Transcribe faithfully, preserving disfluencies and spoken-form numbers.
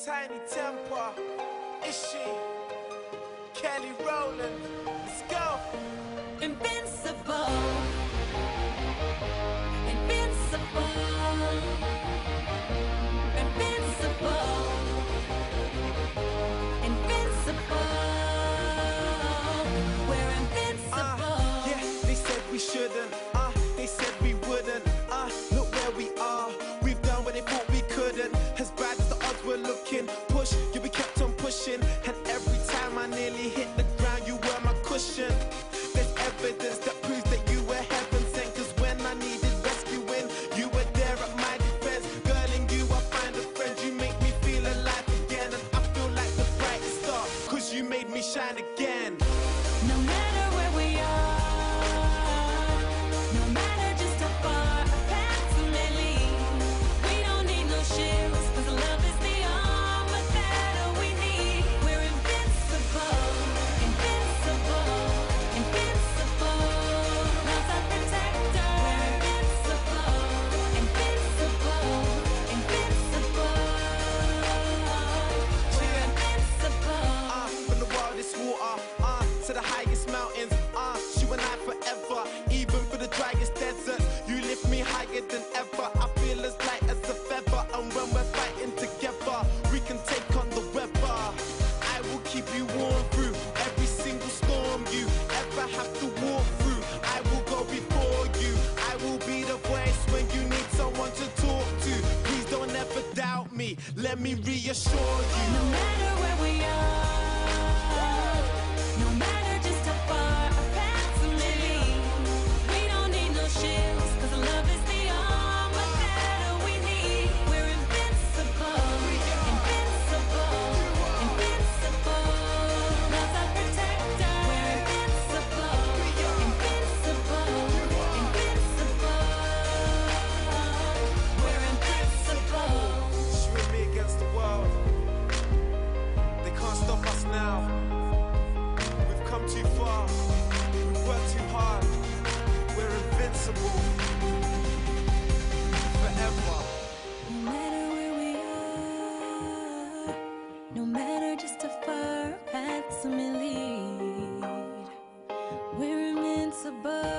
Tiny Temper, Ishi, Kelly Rowland, let's go. Invincible, invincible, invincible, invincible. We're invincible. Uh, yeah, they said we shouldn't. Uh, they said we wouldn't. Uh, look where we are. We've done what they thought we couldn't. As bad as the odds were looking, push, you be kept on pushing. And every time I nearly hit the ground, you were my cushion. There's evidence that proves that you were heaven sent. Cause when I needed rescuing, you were there at my defense. Girl, in you I find a friend. You make me feel alive again. And I feel like the brightest star, cause you made me shine again. No matter where we are, no matter just how far our paths may lead, we don't need no shields, cause love is the armor that we need. We're invincible, invincible, invincible. Love's our protector. We're invincible, invincible, invincible. We're invincible. Uh, from the wildest water, uh, to the highest mountains, uh, you and I forever. Even for the driest desert, you lift me higher than ever. I feel as light as a feather, and when we're fighting together, we can take on the weather. I will keep you warm through every single storm you ever have to walk through. I will go before you. I will be the voice when you need someone to talk to. Please don't ever doubt me. Let me reassure you. No matter where we are, no matter just how far our paths may lead, we don't need no shields, cause love is the armor that we need. We're invincible, invincible, invincible. Love's our protector. We're invincible, invincible, invincible. We're invincible. It's you and me against the world. They can't stop us now. We've come too far. We've worked too hard. We're invincible. Forever. No matter where we are, no matter just how far our paths may lead, we're invincible.